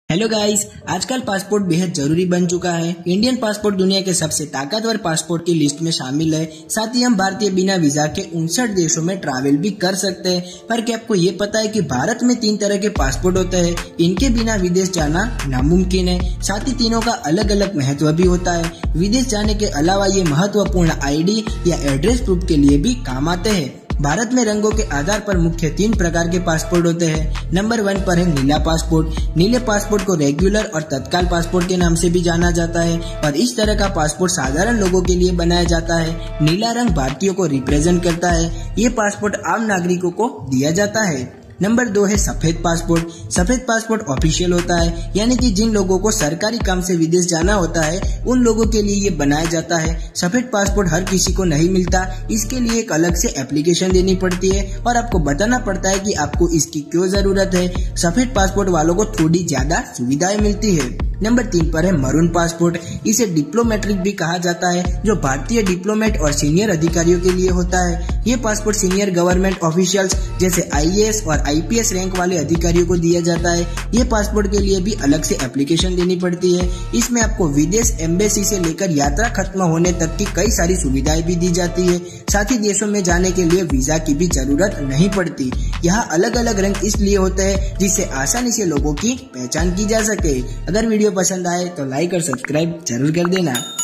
Hello guys, आजकल passport बेहद जरूरी बन चुका है। इंडियन पासपोर्ट दुनिया के सबसे ताकतवर पासपोर्ट की लिस्ट में शामिल है। साथ ही हम भारतीय बिना वीजा के 59 देशों में ट्रैवल भी कर सकते हैं। पर क्या आपको ये पता है कि भारत में 3 तरह के पासपोर्ट होते हैं? इनके बिना विदेश जाना नामुमकिन है। साथ ही तीनों का अलग अलग महत्व भी होता है। विदेश जाने के अलावा ये महत्वपूर्ण आईडी या एड्रेस प्रूफ के लिए भी काम आते हैं। भारत में रंगों के आधार पर मुख्य 3 प्रकार के पासपोर्ट होते हैं। नंबर 1 पर है नीला पासपोर्ट। नीले पासपोर्ट को रेगुलर और तत्काल पासपोर्ट के नाम से भी जाना जाता है और इस तरह का पासपोर्ट साधारण लोगों के लिए बनाया जाता है। नीला रंग भारतीयों को रिप्रेजेंट करता है। ये पासपोर्ट आम नागरिकों को दिया जाता है। नंबर 2 है सफेद पासपोर्ट। सफेद पासपोर्ट ऑफिशियल होता है, यानी कि जिन लोगों को सरकारी काम से विदेश जाना होता है उन लोगों के लिए ये बनाया जाता है। सफेद पासपोर्ट हर किसी को नहीं मिलता, इसके लिए एक अलग से एप्लीकेशन देनी पड़ती है और आपको बताना पड़ता है कि आपको इसकी क्यों जरूरत है। सफेद पासपोर्ट वालों को थोड़ी ज्यादा सुविधाएं मिलती है। नंबर 3 पर है मरून पासपोर्ट। इसे डिप्लोमेट्रिक भी कहा जाता है, जो भारतीय डिप्लोमेट और सीनियर अधिकारियों के लिए होता है। ये पासपोर्ट सीनियर गवर्नमेंट ऑफिशियल्स जैसे आईएएस और आईपीएस रैंक वाले अधिकारियों को दिया जाता है। ये पासपोर्ट के लिए भी अलग से एप्लीकेशन देनी पड़ती है। इसमें आपको विदेश एम्बेसी से लेकर यात्रा खत्म होने तक की कई सारी सुविधाएं भी दी जाती है। साथ ही देशों में जाने के लिए वीजा की भी जरूरत नहीं पड़ती। यहाँ अलग अलग रंग इसलिए होते हैं जिससे आसानी से लोगों की पहचान की जा सके। अगर वीडियो पसंद आए तो लाइक और सब्सक्राइब जरूर कर देना।